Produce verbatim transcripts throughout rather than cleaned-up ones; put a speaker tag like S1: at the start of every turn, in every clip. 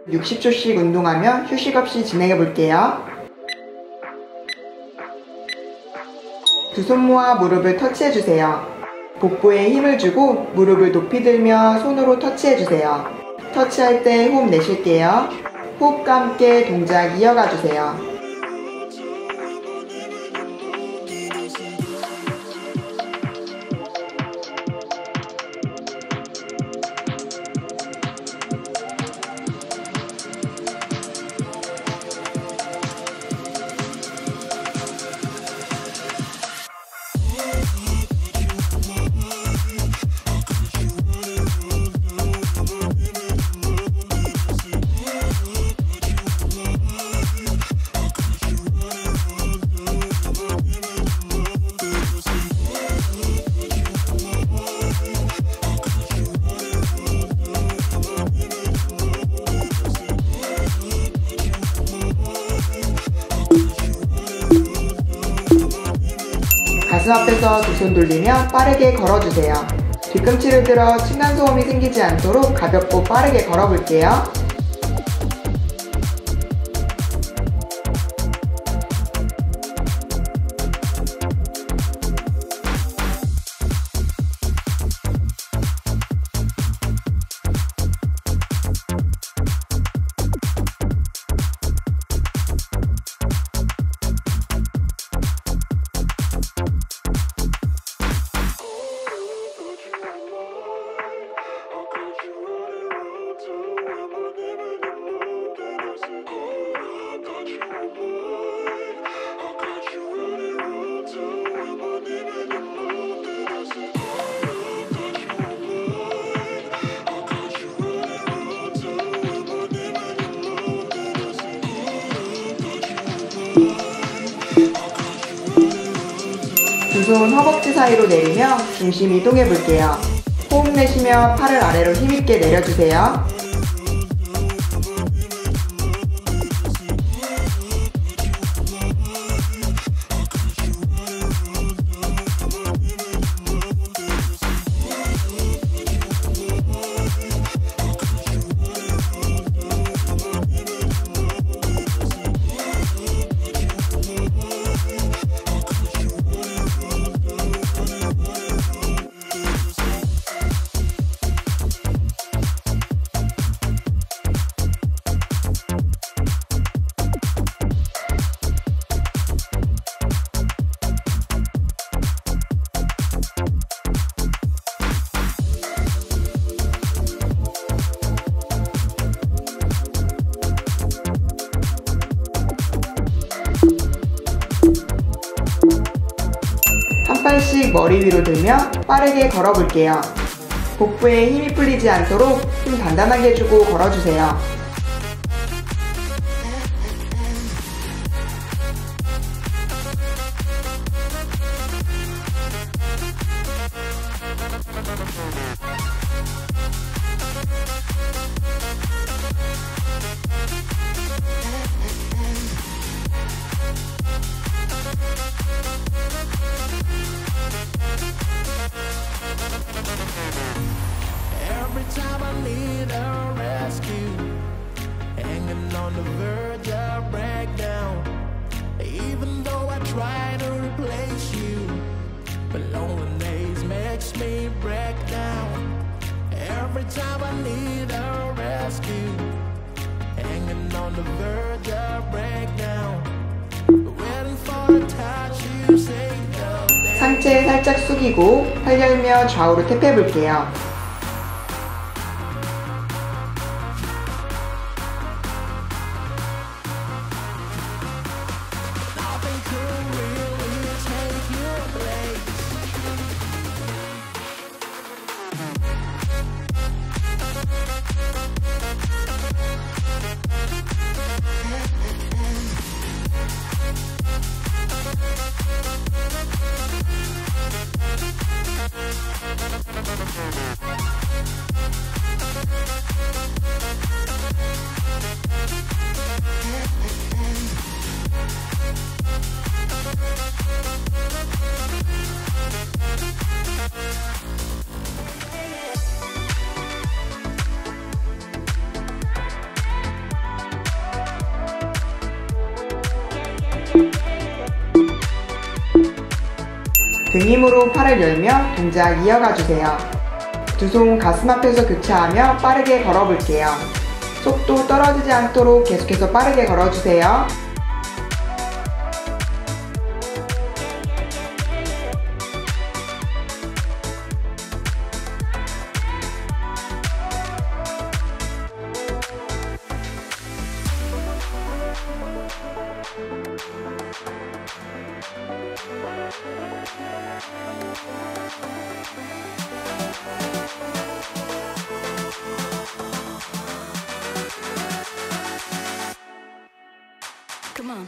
S1: 육십 초씩 운동하며 휴식 없이 진행해 볼게요. 두 손 모아 무릎을 터치해 주세요. 복부에 힘을 주고 무릎을 높이 들며 손으로 터치해 주세요. 터치할 때 호흡 내쉴게요. 호흡과 함께 동작 이어가 주세요. 가슴 앞에서 두 손 돌리며 빠르게 걸어주세요. 뒤꿈치를 들어 층간소음이 생기지 않도록 가볍고 빠르게 걸어볼게요. 두 손 허벅지 사이로 내리며 중심 이동해 볼게요. 호흡 내쉬며 팔을 아래로 힘있게 내려주세요. 한 팔씩 머리 위로 들며 빠르게 걸어볼게요. 복부에 힘이 풀리지 않도록 힘 단단하게 주고 걸어주세요.
S2: Every time I need a rescue, hanging on the verge of breakdown. Even though I try to replace you, but loneliness makes me break down. Every time I need a rescue, hanging on the verge of breakdown. Waiting for a touch, you say no.
S1: 상체 살짝 숙이고 팔 열며 좌우로 탭해 볼게요.
S2: We'll be right back.
S1: 등 힘으로 팔을 열며 동작 이어가 주세요. 두 손 가슴 앞에서 교차하며 빠르게 걸어볼게요. 속도 떨어지지 않도록 계속해서 빠르게 걸어주세요.
S3: Come on.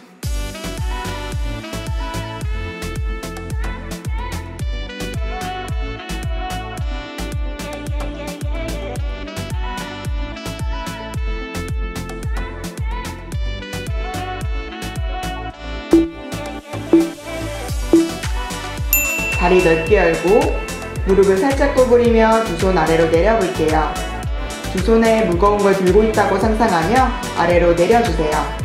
S1: 다리 넓게 열고 무릎을 살짝 구부리며 두 손 아래로 내려볼게요. 두 손에 무거운 걸 들고 있다고 상상하며 아래로 내려주세요.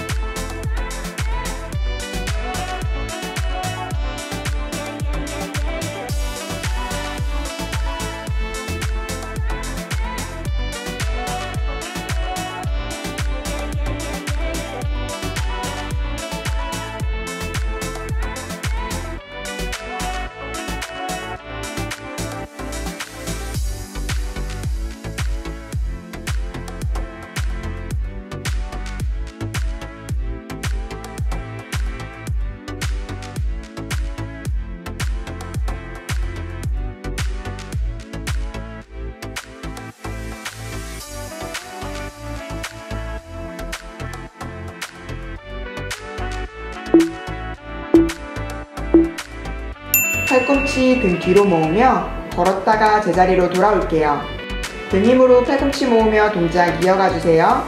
S1: 팔꿈치 등 뒤로 모으며 걸었다가 제자리로 돌아올게요. 등 힘으로 팔꿈치 모으며 동작 이어가 주세요.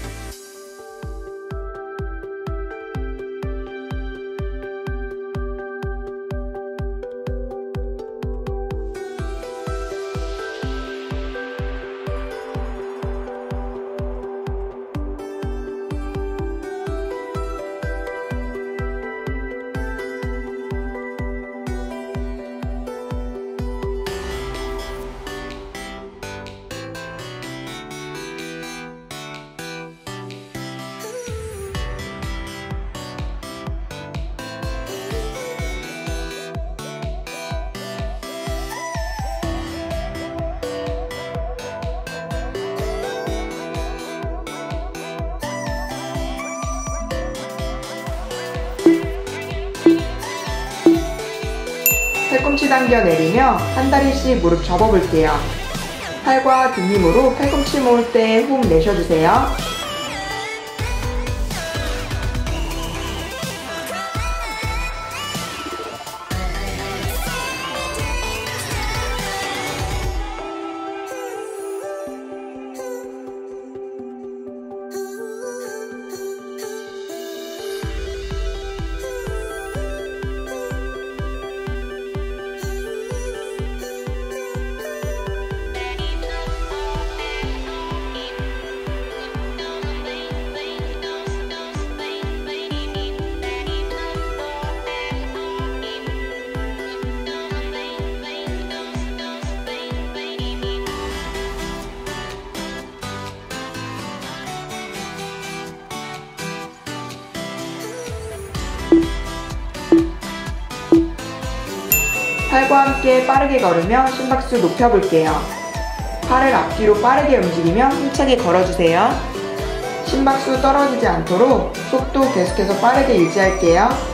S1: 팔꿈치 당겨 내리며 한 다리씩 무릎 접어볼게요. 팔과 등 힘으로 팔꿈치 모을 때 호흡 내쉬어주세요. 팔과 함께 빠르게 걸으며 심박수 높여볼게요. 팔을 앞뒤로 빠르게 움직이며 힘차게 걸어주세요. 심박수 떨어지지 않도록 속도 계속해서 빠르게 유지할게요.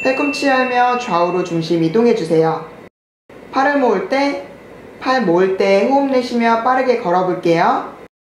S1: 팔꿈치 하며 좌우로 중심 이동해주세요. 팔을 모을 때, 팔 모을 때 호흡 내쉬며 빠르게 걸어볼게요.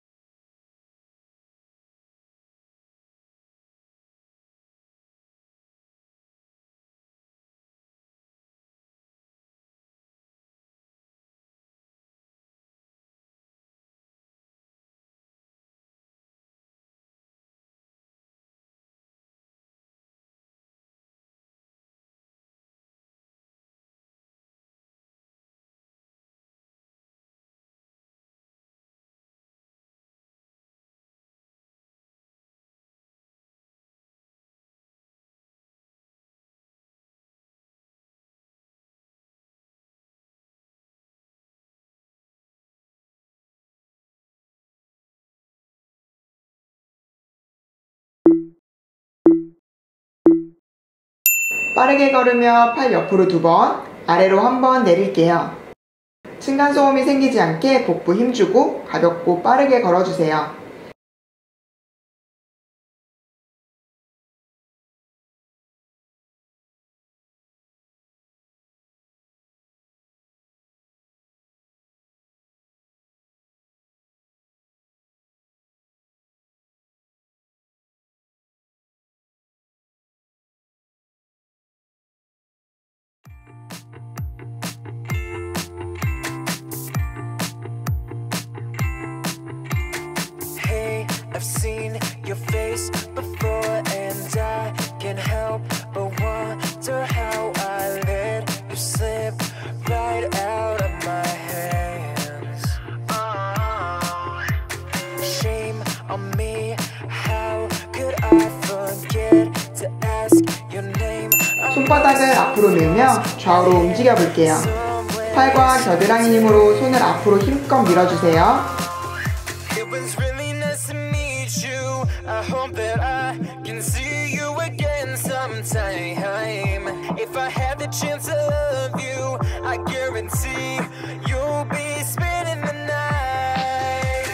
S1: 빠르게 걸으며 팔 옆으로 두 번, 아래로 한 번 내릴게요. 층간소음이 생기지 않게 복부 힘주고 가볍고 빠르게 걸어주세요.
S2: I've seen your face before and I can't help but wonder how I let you slip right out of my hands. Oh, shame on me, how could I forget to ask your name?
S1: 손바닥을 앞으로 밀며 좌우로 움직여 볼게요. 팔과 겨드랑이 힘으로 손을 앞으로 힘껏 밀어주세요.
S2: I hope that I can see you again sometime. If I had the chance to love you, I guarantee you'll be spending the night.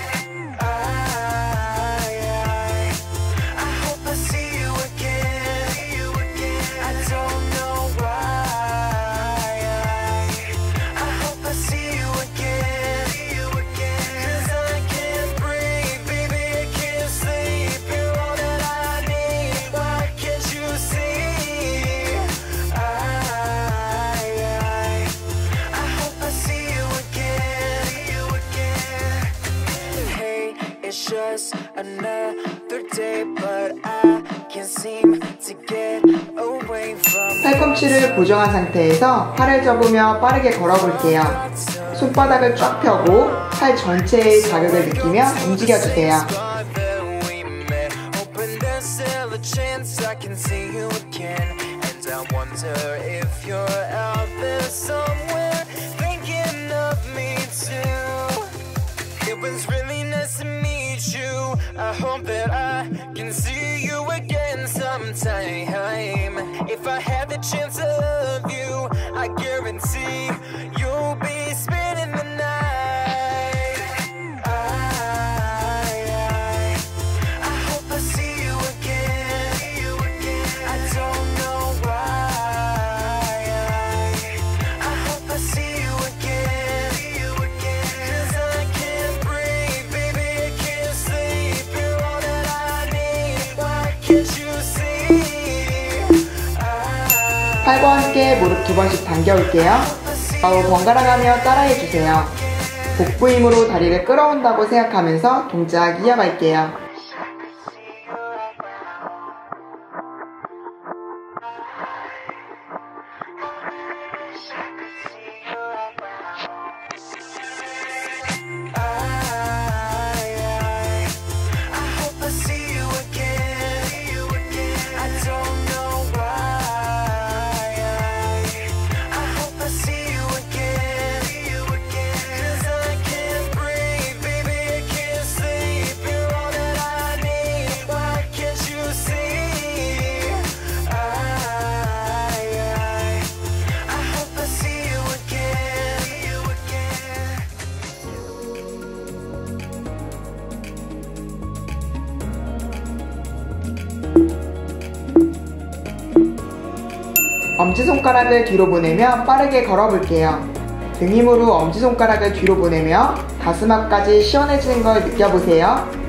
S2: I, I, I hope I see you again. I don't know why. I, I hope I see you again. Cause I can't breathe, baby, I can't sleep. Another day, but I can't seem to get away from.
S1: 팔꿈치를 고정한 상태에서 팔을 접으며 빠르게 걸어볼게요. 손바닥을 쫙 펴고 팔 전체의 자극을 느끼며 움직여주세요.
S2: I hope that I can see you again sometime. If I had the chance to love you, I guarantee you'll be spending the night. I, I, I hope I see you again. I don't know why. I, I hope I see you again. Cause I can't breathe, baby, I can't sleep.
S1: 팔과 함께 무릎 두 번씩 당겨올게요. 좌우 번갈아 가며 따라해주세요. 복부 힘으로 다리를 끌어온다고 생각하면서 동작 이어갈게요. 엄지손가락을 뒤로 보내며 빠르게 걸어볼게요. 등 힘으로 엄지손가락을 뒤로 보내며 가슴 앞까지 시원해지는 걸 느껴보세요.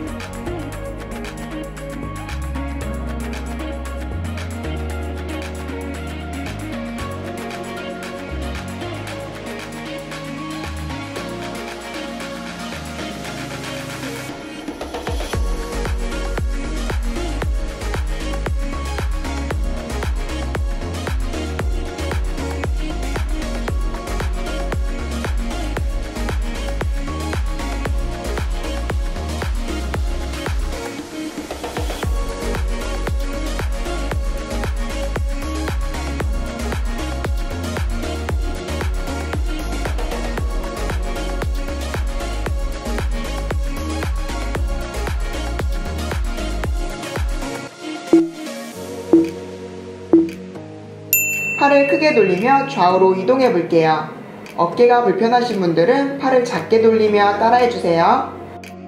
S1: 팔을 크게 돌리며 좌우로 이동해 볼게요. 어깨가 불편하신 분들은 팔을 작게 돌리며 따라해 주세요.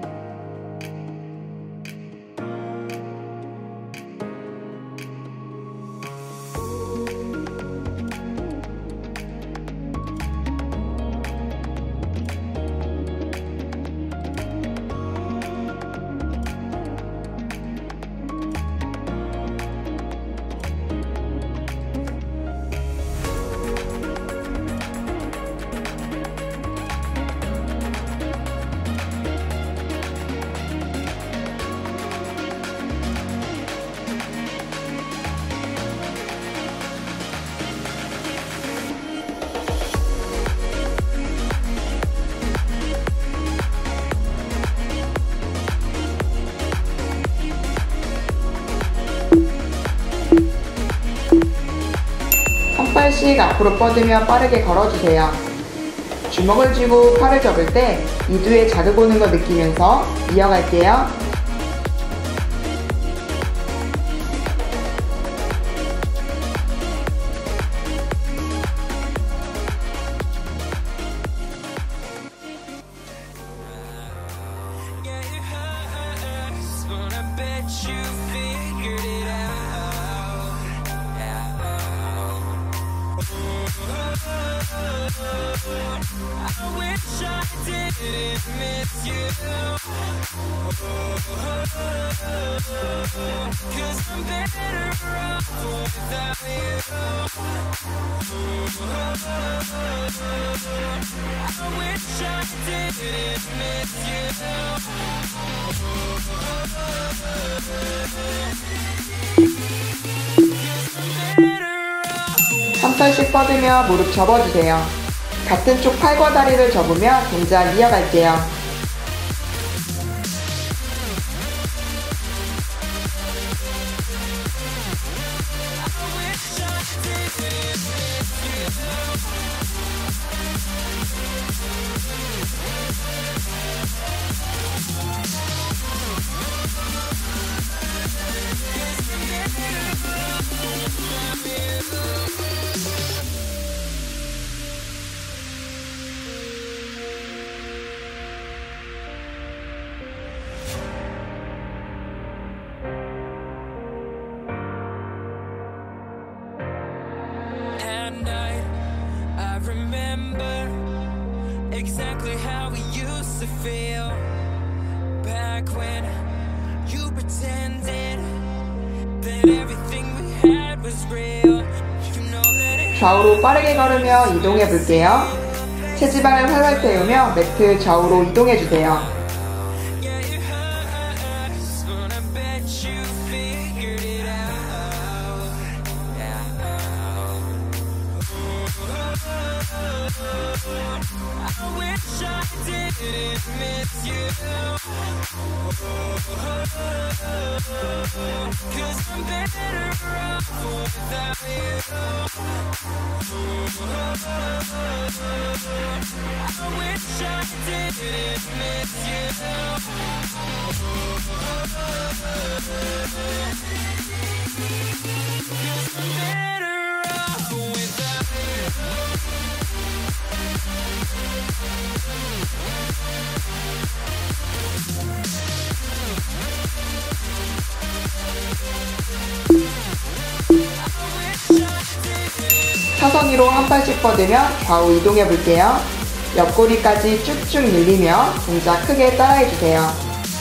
S1: 한 발씩 앞으로 뻗으며 빠르게 걸어주세요. 주먹을 쥐고 팔을 접을 때 이두에 자극 오는 거 느끼면서 이어갈게요.
S2: I wish I didn't miss you, 'cause I'm better off without you. I wish I didn't miss you.
S1: 한 팔씩 뻗으며 무릎 접어주세요. 같은 쪽 팔과 다리를 접으며 동작 이어갈게요.
S2: I remember exactly how we used to feel back when you pretended that everything we had was real. You know that
S1: 좌우로 빠르게 걸으며 이동해 볼게요. 체지방을 활활 태우며 매트 좌우로 이동해 주세요.
S2: I wish I didn't miss you, 'cause I'm better off without you. I wish I didn't miss you, 'cause I'm better off without you. I wish I did.
S1: 사선 위로 한 발씩 뻗으며 좌우 이동해 볼게요. 옆구리까지 쭉쭉 늘리며 동작 크게 따라해 주세요.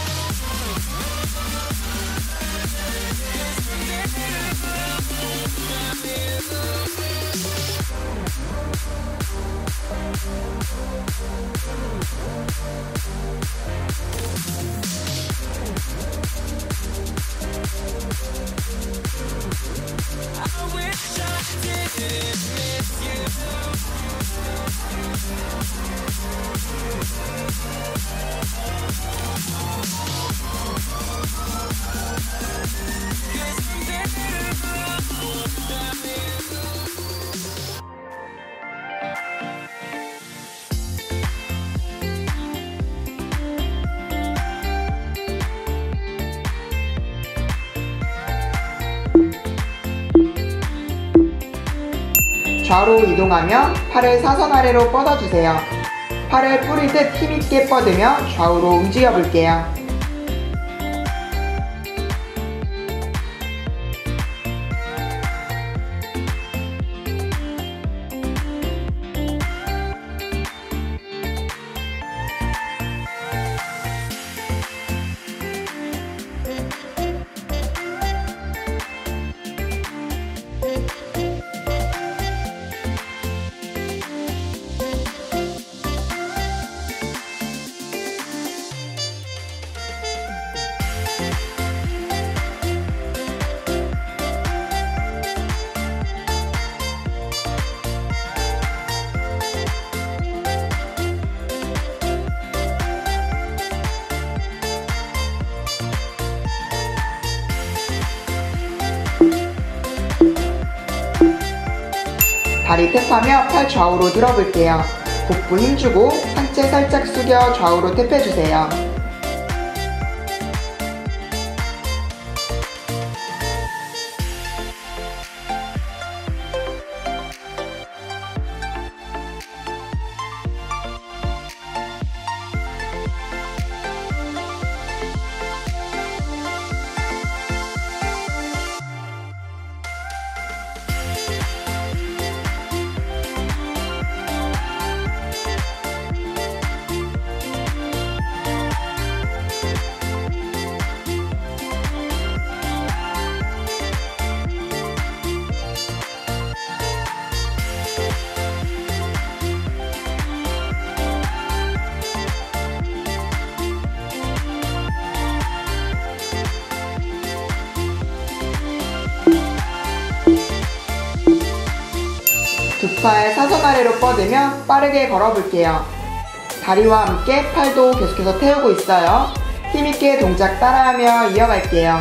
S1: 좌우로 이동하며 팔을 사선 아래로 뻗어주세요. 팔을 뿌리듯 힘있게 뻗으며 좌우로 움직여 볼게요. 다리 탭하며 팔 좌우로 들어볼게요. 복부 힘주고 상체 살짝 숙여 좌우로 탭해주세요. 두 팔 사선 아래로 뻗으며 빠르게 걸어볼게요. 다리와 함께 팔도 계속해서 태우고 있어요. 힘있게 동작 따라하며 이어갈게요.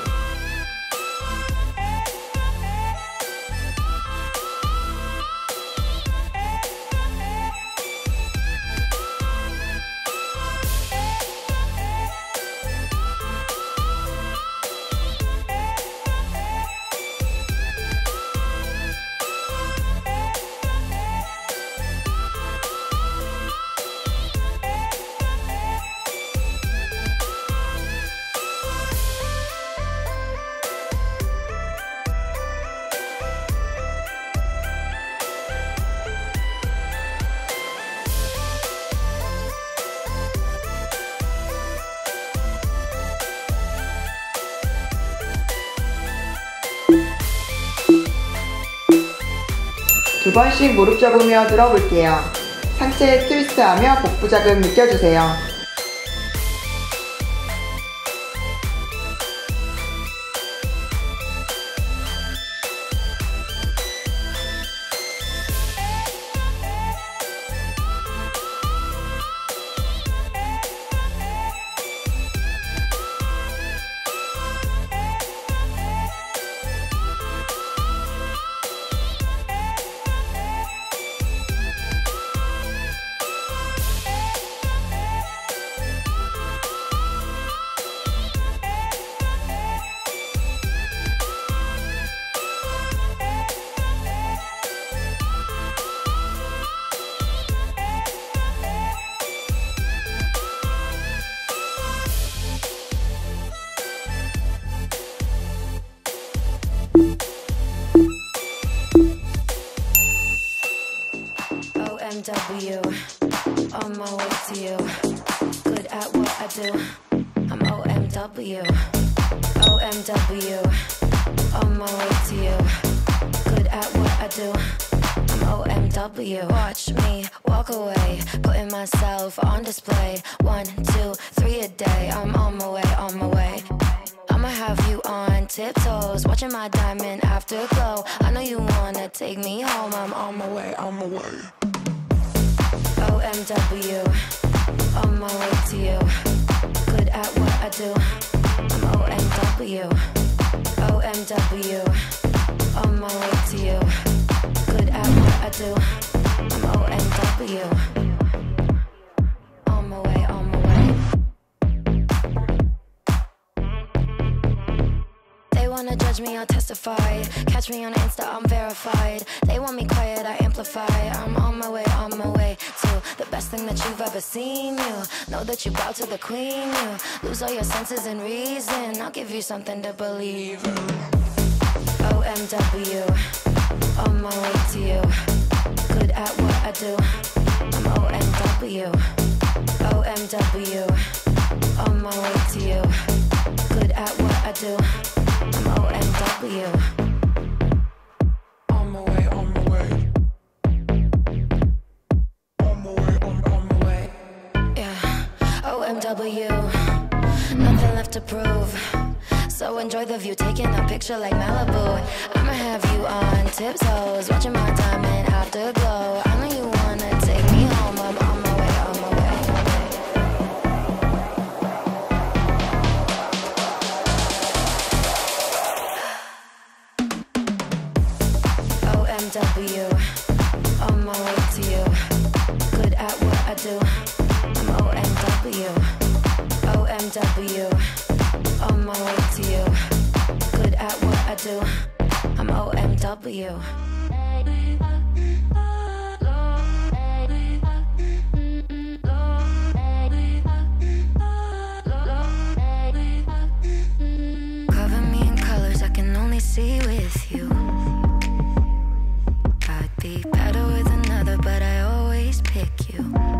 S1: 두 번씩 무릎 접으며 들어볼게요. 상체 트위스트하며 복부 자극 느껴주세요.
S3: W, on my way to you. Good at what I do. I'm O M W, O M W, on my way to you. Good at what I do. I'm O M W. Watch me walk away, putting myself on display. One, two, three a day. I'm on my way, on my way. I'ma have you on tiptoes, watching my diamond afterglow. I know you wanna take me home. I'm on my way, on my way. O M W, on my way to you. Good at what I do. I'm O M W, O M W, on my way to you. Good at what I do. I'm O M W, on my way, on my way. They wanna judge me, I'll testify. Catch me on Insta, I'm verified. They want me quiet, I amplify. I'm on my way, on my way to the best thing that you've ever seen. You know that you bow to the queen. You lose all your senses and reason. I'll give you something to believe in. O M W, on my way to you. Good at what I do. I'm O M W, O M W, on my way to you. Good at what I do. I'm O M W, on my way, on my way. On my way, on, on my way. Yeah, O M W, nothing left to prove. So enjoy the view, taking a picture like Malibu. I'ma have you on tiptoes, watching my diamond afterglow. I know you wanna take me home. I'm on my way, on my way. O M W, on my way to you. Good at what I do. I'm O M W, O M W, on my way to you. Good at what I do. I'm O M W. Cover me in colors I can only see with you. I'd be better with another, but I always pick you.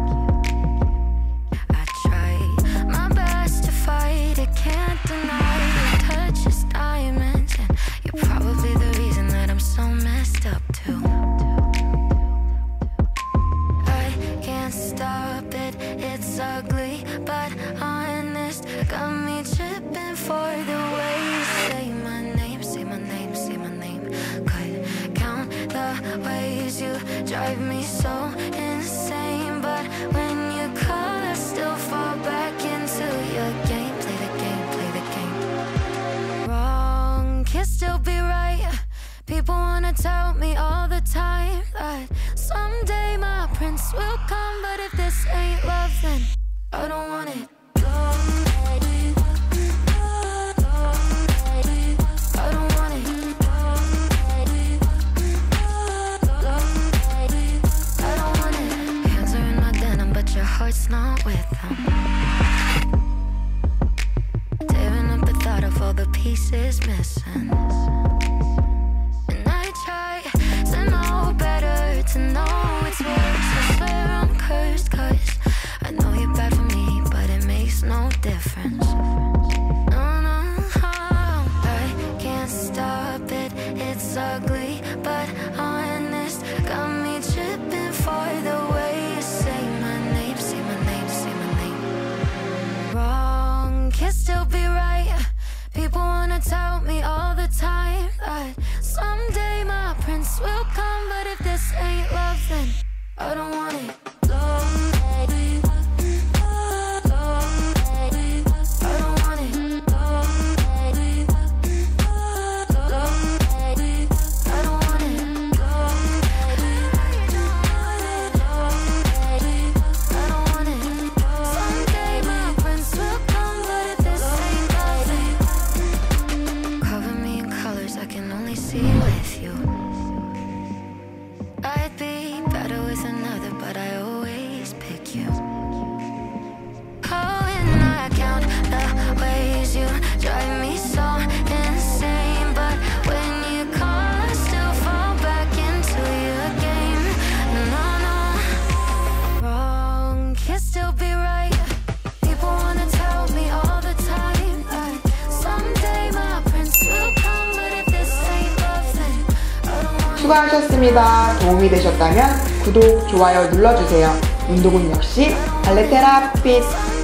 S3: I try my best to fight it, can't deny your touch is diamonds, and you're probably the reason that I'm so messed up too. I can't stop it, it's ugly but honest. Got me tripping for the way you say my name, say my name, say my name. Could count the ways you drive me so insane, but when you call I still fall back into your game. Play the game, play the game. Wrong can still be right. People wanna tell me all the time that someday my prince will come, but if this ain't love then I don't want it. I don't want it. I don't want it. Hands are in my denim, but your heart's not with them. Tearing up the thought of all the pieces missing. And I try to know better, to know it's worse. I swear I'm cursed, cause I know you're bad for me, but it makes no difference. No, no, I can't stop it, it's ugly but honest. Got me tripping for the way you say my name, say my name, say my name. Wrong can still be right. People wanna tell me all the time that someday my prince will come, but if this ain't love then I don't want it. With you, I'd be better with another, but I
S1: 수고하셨습니다. 도움이 되셨다면 구독, 좋아요 눌러주세요. 운동은 역시 발레 테라피스트.